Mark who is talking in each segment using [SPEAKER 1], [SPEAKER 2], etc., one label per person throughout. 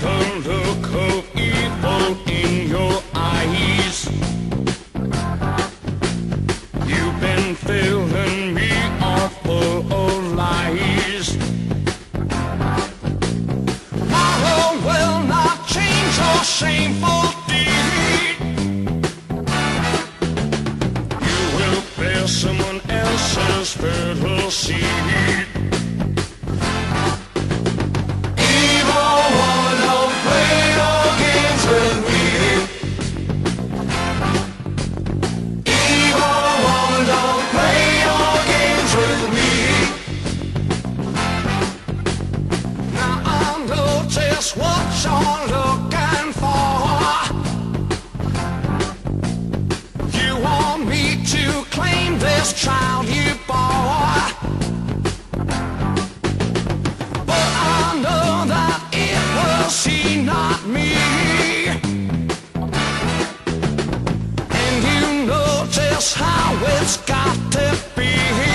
[SPEAKER 1] the look of evil in your eyes. You've been filling me up full of lies. Tomorrow will not change your shameful deed. You will bear someone else's fertile seed. What you're looking for. You want me to claim this child you bore, but I know that it was he, not me. And you know just how it's got to be.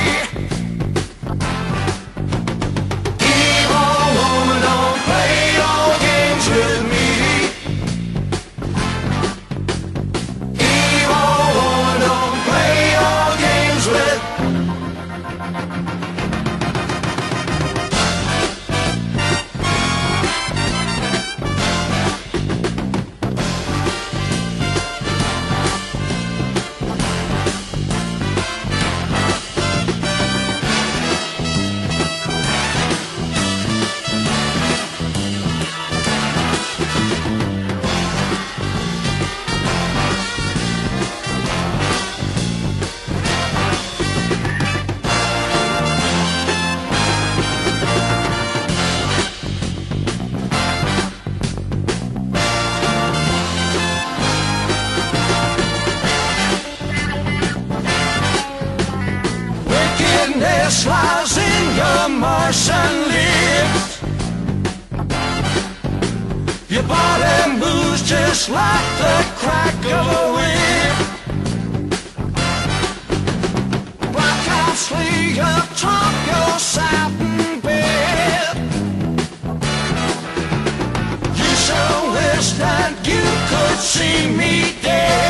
[SPEAKER 1] Wickedness lies in your Martian lips. Your body moves just like the crack of a whip. Black clouds lay atop your satin bed. You so wish that you could see me dead.